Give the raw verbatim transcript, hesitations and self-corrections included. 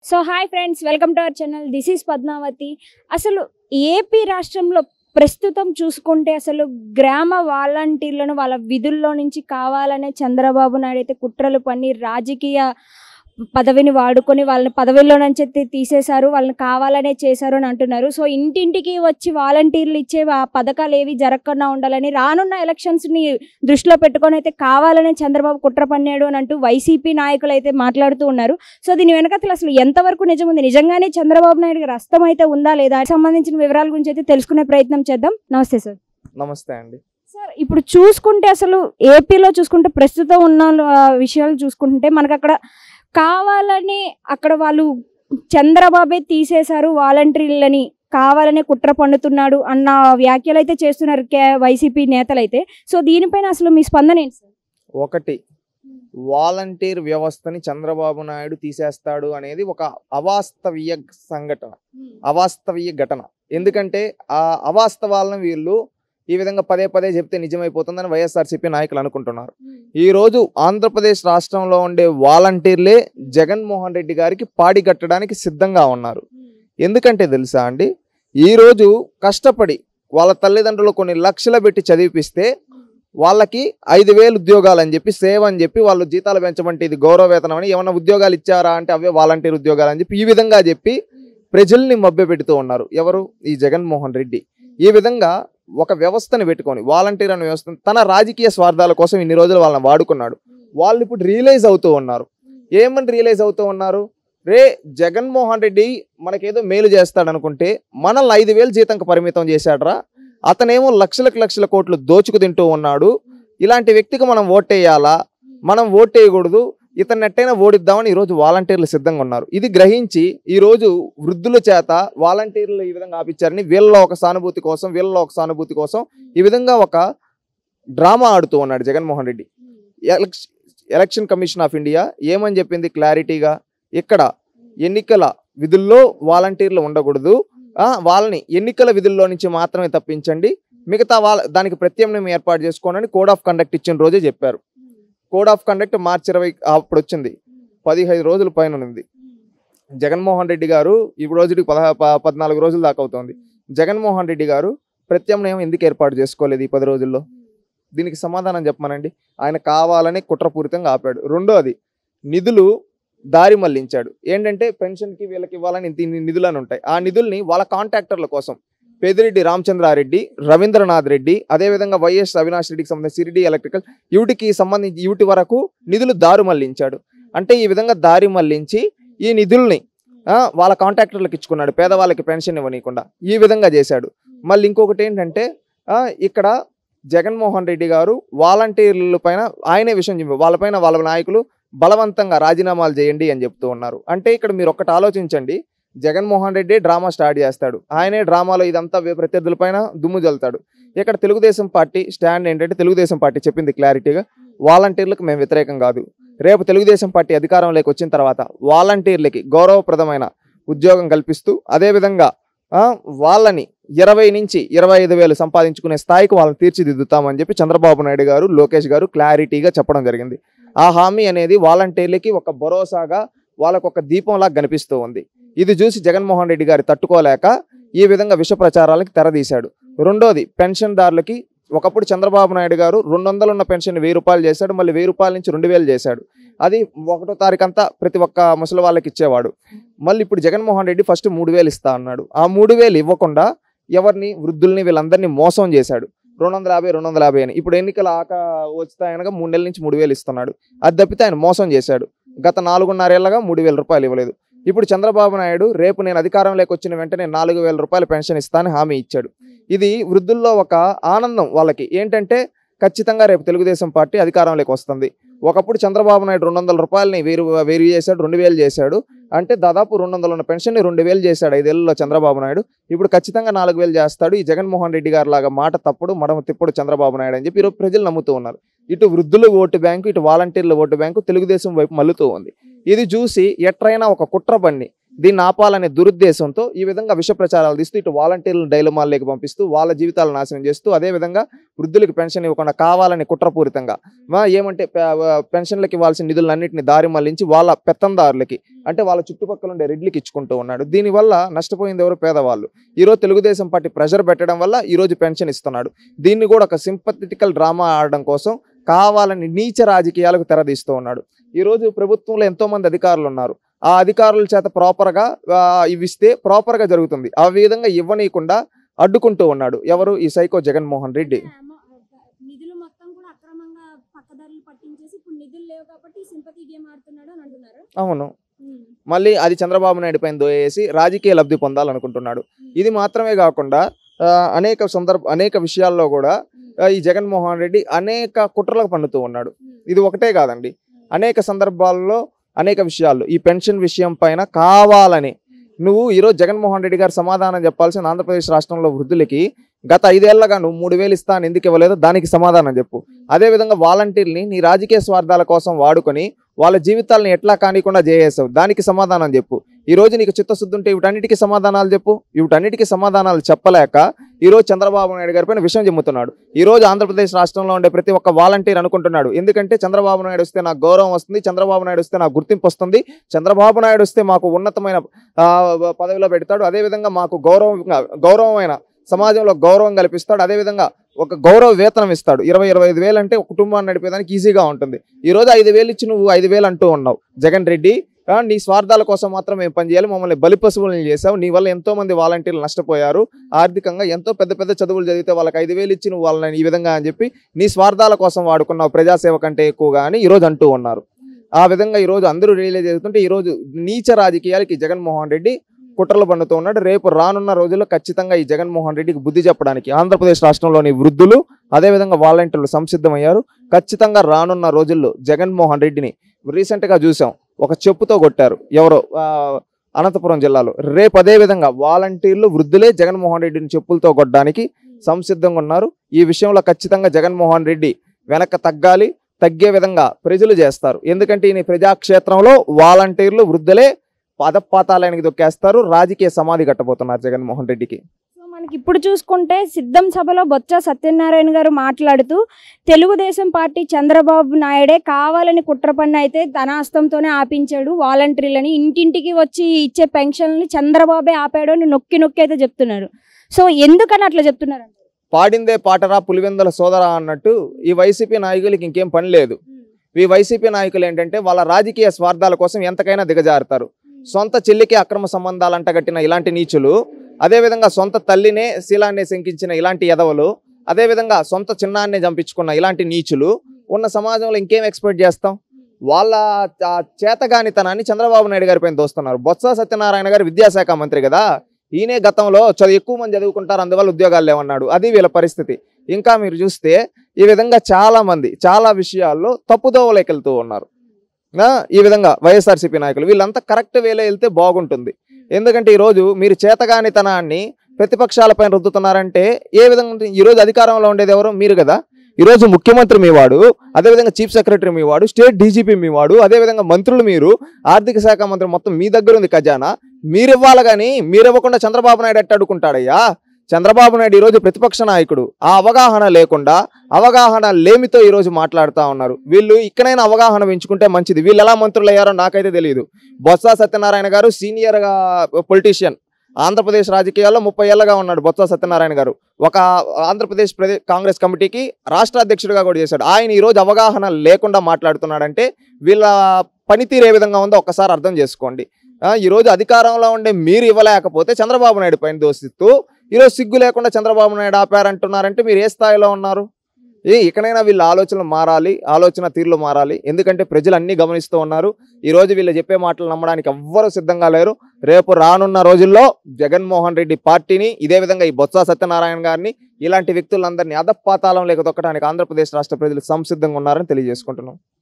So hi friends, welcome to our channel. This is Padmavati. అసలు AP రాష్ట్రంలో ప్రస్తుతం చూసుకుంటే అసలు గ్రామ వాలంటీర్లను వాళ్ళ విధుల్లో నుంచి కావాలనే చంద్రబాబు నాయుడు అయితే కుట్రలు పన్ని రాజకీయ పదవిని వాడుకొని వాళ్ళని పదవిలో నుంచి తీసేశారు, వాళ్ళని కావాలనే చేశారు అని అంటున్నారు. సో ఇంటింటికి వచ్చి వాలంటీర్లు ఇచ్చే ఆ పథకాలు ఏవి జరగకుండా ఉండాలని రానున్న ఎలక్షన్స్ని దృష్టిలో పెట్టుకొని అయితే కావాలనే చంద్రబాబు కుట్ర పన్నాడు అని అంటూ వైసీపీ నాయకులు అయితే మాట్లాడుతూ ఉన్నారు. సో దీని వెనకతలు అసలు ఎంతవరకు నిజం ఉంది, నిజంగానే చంద్రబాబు నాయుడు గారి హస్తం అయితే ఉందా లేదా సంబంధించిన వివరాల గురించి అయితే తెలుసుకునే ప్రయత్నం చేద్దాం. నమస్తే సార్. నమస్తే అండి. సార్, ఇప్పుడు చూసుకుంటే అసలు ఏపీలో చూసుకుంటే ప్రస్తుతం ఉన్న విషయాలు చూసుకుంటే మనకు అక్కడ కావాలని అక్కడ వాళ్ళు చంద్రబాబే తీసేశారు వాలంటీర్లని, కావాలనే కుట్ర పండుతున్నాడు అన్న వ్యాఖ్యలు అయితే చేస్తున్నారు వైసీపీ నేతలైతే. సో దీనిపైన అసలు మీ స్పందన ఏంటి సార్? ఒకటి, వాలంటీర్ వ్యవస్థని చంద్రబాబు నాయుడు తీసేస్తాడు అనేది ఒక అవాస్తవీయ సంఘటన, అవాస్తవీయ ఘటన. ఎందుకంటే ఆ అవాస్తవాలను వీళ్ళు ఈ విధంగా పదే పదే చెప్తే నిజమైపోతుందని వైఎస్ఆర్సీపీ నాయకులు అనుకుంటున్నారు. ఈరోజు ఆంధ్రప్రదేశ్ రాష్ట్రంలో ఉండే వాలంటీర్లే జగన్మోహన్ రెడ్డి గారికి పాడి కట్టడానికి సిద్ధంగా ఉన్నారు. ఎందుకంటే తెలుసా అండి, ఈరోజు కష్టపడి వాళ్ళ తల్లిదండ్రులు కొన్ని లక్షలు పెట్టి చదివిపిస్తే వాళ్ళకి ఐదు వేలు ఉద్యోగాలు అని చెప్పి సేవ అని చెప్పి వాళ్ళు జీతాలు పెంచమంటే ఇది గౌరవ వేతనం అని ఏమన్నా ఉద్యోగాలు ఇచ్చారా అంటే అవే వాలంటీర్ ఉద్యోగాలు అని చెప్పి ఈ విధంగా చెప్పి ప్రజల్ని మభ్య పెడుతూ ఉన్నారు. ఎవరు? ఈ జగన్మోహన్ రెడ్డి. ఈ విధంగా ఒక వ్యవస్థను పెట్టుకొని వాలంటీర్ అనే వ్యవస్థను తన రాజకీయ స్వార్థాల కోసం ఇన్ని రోజులు వాళ్ళని వాడుకున్నాడు. వాళ్ళు ఇప్పుడు రియలైజ్ అవుతూ ఉన్నారు. ఏమని రియలైజ్ అవుతూ ఉన్నారు? రే, జగన్మోహన్ రెడ్డి మనకేదో మేలు చేస్తాడు అనుకుంటే మనల్ని ఐదు వేలు జీతంకి పరిమితం చేశాడరా, అతనేమో లక్షలకు లక్షల కోట్లు దోచుకు తింటూ ఉన్నాడు. ఇలాంటి వ్యక్తికి మనం ఓటేయాలా? మనం ఓటేయకూడదు, ఇతన్ని ఎట్టైనా ఓడిద్దామని ఈరోజు వాలంటీర్లు సిద్ధంగా ఉన్నారు. ఇది గ్రహించి ఈరోజు వృద్ధుల చేత వాలంటీర్లు ఈ విధంగా ఆపించారని వీళ్ళలో ఒక సానుభూతి కోసం వీళ్ళలో ఒక సానుభూతి కోసం ఈ విధంగా ఒక డ్రామా ఆడుతూ ఉన్నాడు Jaganmohan Reddy. Election commission of India ఏమని చెప్పింది క్లారిటీగా, ఇక్కడ ఎన్నికల విధుల్లో వాలంటీర్లు ఉండకూడదు, వాళ్ళని ఎన్నికల విధుల్లో నుంచి మాత్రమే తప్పించండి, మిగతా వాళ్ళ దానికి ప్రత్యామ్నాయం ఏర్పాటు చేసుకోండి కోడ్ ఆఫ్ కండక్ట్ ఇచ్చిన రోజే చెప్పారు. కోడ్ ఆఫ్ కండక్ట్ మార్చి ఇరవై అప్పుడు వచ్చింది, పదిహైదు రోజుల పైన ఉంది. జగన్మోహన్ రెడ్డి గారు ఈ రోజుకి పదహా పద్నాలుగు రోజుల దాకా అవుతుంది. జగన్మోహన్ రెడ్డి గారు ప్రత్యామ్నాయం ఎందుకు ఏర్పాటు చేసుకోలేదు ఈ పది రోజుల్లో? దీనికి సమాధానం చెప్పమనండి. ఆయన కావాలని కుట్రపూరితంగా ఆపాడు. రెండోది, నిధులు దారి మళ్లించాడు. ఏంటంటే పెన్షన్కి వీళ్ళకి ఇవ్వాలని ఇంత నిధులని ఉంటాయి, ఆ నిధుల్ని వాళ్ళ కాంట్రాక్టర్ల కోసం పెదిరెడ్డి రామచంద్రారెడ్డి, రవీంద్రనాథ్ రెడ్డి, అదేవిధంగా వైఎస్ అవినాష్ రెడ్డికి సంబంధించి సిరిడి ఎలక్ట్రికల్ వీటికి సంబంధించి వీటి వరకు నిధులు దారి మళ్లించాడు. అంటే ఈ విధంగా దారి మళ్లించి ఈ నిధుల్ని వాళ్ళ కాంట్రాక్టర్లకు ఇచ్చుకున్నాడు, పేదవాళ్ళకి పెన్షన్ ఇవ్వనీయకుండా ఈ విధంగా చేశాడు. మళ్ళీ ఇంకొకటి ఏంటంటే ఇక్కడ జగన్మోహన్ రెడ్డి గారు వాలంటీర్ల పైన ఆయనే విషయం చెప్పారు, వాళ్ళపైన వాళ్ళ నాయకులు బలవంతంగా రాజీనామాలు చేయండి అని చెప్తూ ఉన్నారు. అంటే ఇక్కడ మీరు ఒక్కటి ఆలోచించండి, జగన్మోహన్ రెడ్డి డ్రామా స్టార్ట్ చేస్తాడు, ఆయనే డ్రామాలో ఇదంతా ప్రత్యర్థుల పైన దుమ్ము జల్లుతాడు. ఇక్కడ తెలుగుదేశం పార్టీ స్టాండ్ ఏంటంటే, తెలుగుదేశం పార్టీ చెప్పింది క్లారిటీగా, వాలంటీర్లకు మేము వ్యతిరేకం కాదు, రేపు తెలుగుదేశం పార్టీ అధికారంలోకి వచ్చిన తర్వాత వాలంటీర్లకి గౌరవప్రదమైన ఉద్యోగం కల్పిస్తూ అదేవిధంగా వాళ్ళని ఇరవై నుంచి ఇరవై ఐదు వేలు సంపాదించుకునే స్థాయికి వాళ్ళని తీర్చిదిద్దుతామని చెప్పి చంద్రబాబు నాయుడు గారు, లోకేష్ గారు క్లారిటీగా చెప్పడం జరిగింది. ఆ హామీ అనేది వాలంటీర్లకి ఒక భరోసాగా వాళ్ళకు ఒక దీపంలాగా కనిపిస్తూ ఉంది. ఇది చూసి జగన్మోహన్ రెడ్డి గారు తట్టుకోలేక ఈ విధంగా విష ప్రచారాలకి తెరదీశాడు. రెండోది, పెన్షన్దారులకి ఒకప్పుడు చంద్రబాబు నాయుడు గారు రెండు వందలు ఉన్న పెన్షన్ వెయ్యి రూపాయలు చేశాడు, మళ్ళీ వెయ్యి రూపాయల నుంచి రెండు వేలు చేశాడు. అది ఒకటో తారీఖు అంతా ప్రతి ఒక్క ముసలి వాళ్ళకి ఇచ్చేవాడు. మళ్ళీ ఇప్పుడు జగన్మోహన్ రెడ్డి ఫస్ట్ మూడు వేలు ఇస్తా అన్నాడు. ఆ మూడు వేలు ఇవ్వకుండా ఎవరిని, వృద్ధుల్ని, వీళ్ళందరినీ మోసం చేశాడు. రెండు వందల యాభై రెండు వందల యాభై అని ఇప్పుడు ఎన్నికల ఆక వస్తాయనగా మూడు నెలల నుంచి మూడు వేలు ఇస్తున్నాడు. అది తప్పితే ఆయన మోసం చేశాడు. గత నాలుగున్నరేళ్లగా మూడు వేల రూపాయలు ఇవ్వలేదు. ఇప్పుడు చంద్రబాబు నాయుడు రేపు నేను అధికారంలోకి వచ్చిన వెంటనే నాలుగు వేల రూపాయల పెన్షన్ ఇస్తానని హామీ ఇచ్చాడు. ఇది వృద్ధుల్లో ఒక ఆనందం వాళ్ళకి. ఏంటంటే ఖచ్చితంగా రేపు తెలుగుదేశం పార్టీ అధికారంలోకి వస్తుంది. ఒకప్పుడు చంద్రబాబు నాయుడు రెండు వందల రూపాయలని వెయ్యి వెయ్యి చేశాడు, రెండు వేలు చేశాడు. అంటే దాదాపు రెండు వందలు ఉన్న పెన్షన్ని రెండు వేలు చేశాడు ఐదేళ్లలో చంద్రబాబు నాయుడు. ఇప్పుడు ఖచ్చితంగా నాలుగు వేలు చేస్తాడు. ఈ జగన్మోహన్ రెడ్డి గారి లాగా మాట తప్పుడు మడమ తిప్పుడు చంద్రబాబు నాయుడు అని చెప్పి ఈరోజు ప్రజలు నమ్ముతూ ఉన్నారు. ఇటు వృద్ధుల ఓటు బ్యాంకు, ఇటు వాలంటీర్ల ఓటు బ్యాంకు తెలుగుదేశం వైపు మల్లుతూ ఉంది. ఇది చూసి ఎట్రైనా ఒక కుట్ర పన్ని దీన్ని ఆపాలనే దురుద్దేశంతో ఈ విధంగా విష ప్రచారాలు తీస్తూ ఇటు వాలంటీర్లను డైలమాల్లోకి పంపిస్తూ వాళ్ళ జీవితాలను నాశనం చేస్తూ అదేవిధంగా వృద్ధులకు పెన్షన్ ఇవ్వకుండా కావాలని కుట్రపూరితంగా ఏమంటే పెన్షన్లకు ఇవ్వాల్సిన నిధులన్నింటినీ దారి మళ్లించి వాళ్ళ పెత్తందారులకి అంటే వాళ్ళ చుట్టుపక్కల ఉండే రెడ్లకి ఇచ్చుకుంటూ ఉన్నాడు. దీనివల్ల నష్టపోయింది ఎవరు? పేదవాళ్ళు. ఈరోజు తెలుగుదేశం పార్టీ ప్రెషర్ పెట్టడం వల్ల ఈరోజు పెన్షన్ ఇస్తున్నాడు. దీన్ని కూడా ఒక సింపథెటికల్ డ్రామా ఆడడం కోసం కావాలని నీచ రాజకీయాలకు తెరదీస్తూ ఉన్నాడు. ఈరోజు ప్రభుత్వంలో ఎంతో మంది అధికారులు ఉన్నారు. ఆ అధికారుల చేత ప్రాపర్గా ఇవిస్తే ప్రాపర్గా జరుగుతుంది. ఆ విధంగా ఇవ్వనీయకుండా అడ్డుకుంటూ ఉన్నాడు. ఎవరు? ఈ సైకో జగన్మోహన్ రెడ్డి. నిధులు మొత్తం కూడా అక్రమంగా పక్కదారులు పట్టించేసి ఇప్పుడు నిధులు లేవు కాబట్టి సింపతి గేమ్ ఆడుతున్నాడు అని అంటున్నారు. అవును, మళ్ళీ అది చంద్రబాబు నాయుడు పైన దోయేసి రాజకీయ లబ్ధి పొందాలనుకుంటున్నాడు. ఇది మాత్రమే కాకుండా అనేక సందర్భ అనేక విషయాల్లో కూడా ఈ జగన్మోహన్ రెడ్డి అనేక కుట్రలకు పన్నుతూ ఉన్నాడు. ఇది ఒకటే కాదండి, అనేక సందర్భాల్లో అనేక విషయాల్లో ఈ పెన్షన్ విషయం పైన కావాలని నువ్వు ఈరోజు జగన్మోహన్ రెడ్డి గారు సమాధానం చెప్పాల్సిన ఆంధ్రప్రదేశ్ రాష్ట్రంలో వృద్ధులకి గత ఐదేళ్లగా నువ్వు మూడు వేలు ఇస్తాను ఎందుకు ఇవ్వలేదో దానికి సమాధానం చెప్పు. అదేవిధంగా వాలంటీర్ని నీ రాజకీయ స్వార్థాల కోసం వాడుకొని వాళ్ళ జీవితాలను ఎట్లా కానికుండా చేసేసావు, దానికి సమాధానం చెప్పు. ఈ రోజు నీకు చిత్తశుద్ధి ఉంటే వీటన్నిటికీ సమాధానాలు చెప్పు. వీటన్నిటికీ సమాధానాలు చెప్పలేక ఈరోజు చంద్రబాబు నాయుడు గారి పైన విషయం చెమ్ముతున్నాడు. ఈరోజు ఆంధ్రప్రదేశ్ రాష్ట్రంలో ఉండే ప్రతి ఒక్క వాలంటీర్ అనుకుంటున్నాడు, ఎందుకంటే చంద్రబాబు నాయుడు వస్తే నాకు గౌరవం వస్తుంది, చంద్రబాబు నాయుడు వస్తే నాకు గుర్తింపు వస్తుంది, చంద్రబాబు నాయుడు వస్తే మాకు ఉన్నతమైన పదవిలో పెడతాడు, అదేవిధంగా మాకు గౌరవం గౌరవమైన సమాజంలో గౌరవం కల్పిస్తాడు, అదేవిధంగా ఒక గౌరవ వేతనం ఇస్తాడు. ఇరవై ఇరవై ఐదు వేలు అంటే ఒక కుటుంబాన్ని నడిపేదానికి ఈజీగా ఉంటుంది. ఈరోజు ఐదు వేలు ఇచ్చి నువ్వు ఐదు వేలు అంటూ ఉన్నావు. జగన్ రెడ్డి, నీ స్వార్థాల కోసం మాత్రం మేము పనిచేయాలి, మమ్మల్ని బలిపశువులను చేసావు. నీ వల్ల ఎంతో మంది వాలంటీర్లు నష్టపోయారు ఆర్థికంగా. ఎంతో పెద్ద పెద్ద చదువులు చదివితే వాళ్ళకి ఐదు వేలు ఇచ్చి నువ్వు వాళ్ళని ఈ విధంగా అని చెప్పి నీ స్వార్థాల కోసం వాడుకున్నావు, ప్రజాసేవ కంటే ఎక్కువగా అని ఈరోజు అంటూ ఉన్నారు. ఆ విధంగా ఈరోజు అందరూ రియలైజ్ అవుతుంటే ఈరోజు నీచ రాజకీయాలకి జగన్మోహన్ రెడ్డి కుట్రలు పన్నుతూ ఉన్నాడు. రేపు రానున్న రోజుల్లో ఖచ్చితంగా ఈ జగన్మోహన్ రెడ్డికి బుద్ధి చెప్పడానికి ఆంధ్రప్రదేశ్ రాష్ట్రంలోని వృద్ధులు అదేవిధంగా వాలంటీర్లు సంసిద్ధమయ్యారు. ఖచ్చితంగా రానున్న రోజుల్లో జగన్మోహన్ రెడ్డిని రీసెంట్గా చూసాం, ఒక చెప్పుతో కొట్టారు ఎవరో అనంతపురం జిల్లాలో. రేపు అదేవిధంగా వాలంటీర్లు వృద్ధులే జగన్మోహన్ రెడ్డిని చెప్పులతో కొట్టడానికి సంసిద్ధంగా ఉన్నారు. ఈ విషయంలో ఖచ్చితంగా జగన్మోహన్ రెడ్డి వెనక్కి తగ్గాలి, తగ్గే విధంగా ప్రజలు చేస్తారు. ఎందుకంటే ఈ ప్రజాక్షేత్రంలో వాలంటీర్లు వృద్ధులే పదపాతాలయానికి దొక్కేస్తారు, రాజకీయ సమాధి కట్టబోతున్నారు జగన్మోహన్ రెడ్డికి. సో మనకి ఇప్పుడు చూసుకుంటే సిద్ధం సభలో బొత్స సత్యనారాయణ గారు మాట్లాడుతూ తెలుగుదేశం పార్టీ చంద్రబాబు నాయుడే కావాలని కుట్ర పన్ను అయితే తన హస్తంతోనే ఆపించాడు, వాలంటీర్లని ఇంటింటికి వచ్చి ఇచ్చే పెన్షన్లని చంద్రబాబే ఆపాడు అని నొక్కి నొక్కి అయితే చెప్తున్నారు. సో ఎందుకని అట్లా చెప్తున్నారు? పాడిందే పాటరా పులివెందుల సోదరా అన్నట్టు ఈ వైసీపీ నాయకులకి ఇంకేం పని లేదు. ఈ వైసీపీ నాయకులు ఏంటంటే వాళ్ళ రాజకీయ స్వార్థాల కోసం ఎంతకైనా దిగజారుతారు. సొంత చెల్లికి అక్రమ సంబంధాలు అంటగట్టిన ఇలాంటి నీచులు, అదేవిధంగా సొంత తల్లినే శీలాన్ని శంకించిన ఇలాంటి ఎదవలు, అదేవిధంగా సొంత చిన్నాన్నే చంపించుకున్న ఇలాంటి నీచులు ఉన్న సమాజంలో ఇంకేం ఎక్స్పెక్ట్ చేస్తాం? వాళ్ళ చేతగానితనాన్ని చంద్రబాబు నాయుడు గారి పైన దోస్తున్నారు. బొత్స సత్యనారాయణ గారు విద్యాశాఖ మంత్రి కదా, ఈయనే గతంలో చదువు ఎక్కువ మంది చదువుకుంటారు అందువల్ల ఉద్యోగాలు లేవన్నాడు. అది వీళ్ళ పరిస్థితి. ఇంకా మీరు చూస్తే ఈ విధంగా చాలా మంది చాలా విషయాల్లో తప్పుదోవలోకి వెళ్తూ ఉన్నారు. ఈ విధంగా వైఎస్ఆర్సీపీ నాయకులు వీళ్ళంతా కరెక్ట్ వేలో వెళ్తే బాగుంటుంది. ఎందుకంటే ఈరోజు మీరు చేతగానితనాన్ని ప్రతిపక్షాలపైన రుద్దుతున్నారంటే ఏ విధంగా? ఈరోజు అధికారంలో ఉండేది ఎవరు? మీరు కదా. ఈరోజు ముఖ్యమంత్రి మీ వాడు, అదేవిధంగా చీఫ్ సెక్రటరీ మీ వాడు, స్టేట్ డీజీపీ మీ వాడు, అదేవిధంగా మంత్రులు మీరు, ఆర్థిక శాఖ మంత్రి మొత్తం మీ దగ్గర ఉంది ఖజానా. మీరు ఇవ్వాలి కానీ మీరు ఇవ్వకుండా చంద్రబాబు నాయుడు ఎట్ట అడుగుంటాడయ్యా? చంద్రబాబు నాయుడు ఈరోజు ప్రతిపక్ష నాయకుడు. ఆ అవగాహన లేకుండా అవగాహన లేమితో ఈరోజు మాట్లాడుతూ ఉన్నారు. వీళ్ళు ఇక్కడైనా అవగాహన పెంచుకుంటే మంచిది. వీళ్ళు ఎలా మంత్రులు అయ్యారో నాకైతే తెలియదు. బొత్స సత్యనారాయణ గారు సీనియర్గా పొలిటీషియన్, ఆంధ్రప్రదేశ్ రాజకీయాల్లో ముప్పై ఏళ్ళగా ఉన్నాడు బొత్స సత్యనారాయణ గారు. ఒక ఆంధ్రప్రదేశ్ ప్రదేశ్ కాంగ్రెస్ కమిటీకి రాష్ట్ర అధ్యక్షుడిగా కూడా చేశాడు. ఆయన ఈరోజు అవగాహన లేకుండా మాట్లాడుతున్నాడంటే వీళ్ళ పనితీరు ఏ విధంగా ఉందో ఒక్కసారి అర్థం చేసుకోండి. ఈరోజు అధికారంలో ఉండే మీరు ఇవ్వలేకపోతే చంద్రబాబు నాయుడు పైన దోషిస్తూ ఈరోజు సిగ్గు లేకుండా చంద్రబాబు నాయుడు ఆపారంటున్నారంటే మీరు ఏ స్థాయిలో ఉన్నారు? ఏ ఇకనైనా వీళ్ళ ఆలోచనలు మారాలి, ఆలోచన తీరులు మారాలి. ఎందుకంటే ప్రజలు అన్నీ గమనిస్తూ ఉన్నారు. ఈరోజు వీళ్ళు చెప్పే మాటలు నమ్మడానికి ఎవ్వరూ సిద్ధంగా లేరు. రేపు రానున్న రోజుల్లో జగన్మోహన్ రెడ్డి పార్టీని ఇదే విధంగా ఈ బొత్స సత్యనారాయణ గారిని ఇలాంటి వ్యక్తులందరినీ అధపాతాళం లేక తొక్కడానికి ఆంధ్రప్రదేశ్ రాష్ట్ర ప్రజలు సంసిద్ధంగా ఉన్నారని తెలియజేసుకుంటున్నాం.